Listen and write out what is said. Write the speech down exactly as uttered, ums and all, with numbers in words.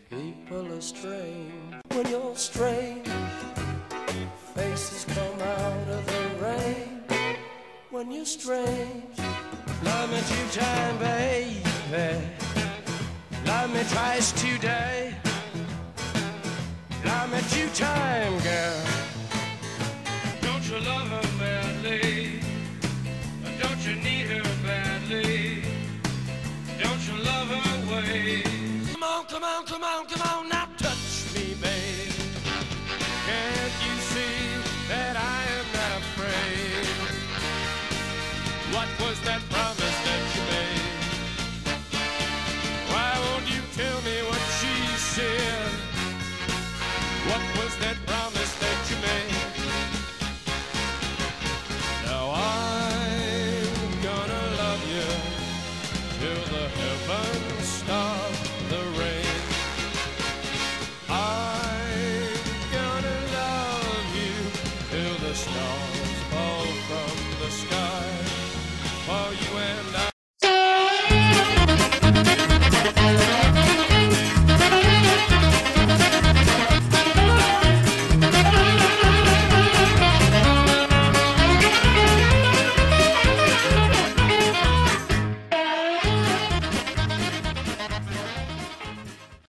People are strange when you're strange. Faces come out of the rain when you're strange. Love me two times, baby. Love me twice today. Love me two times, girl. Don't you love her badly? Don't you need her badly? Don't you love her ways? Come on, come on, come on, come on, now touch me, babe.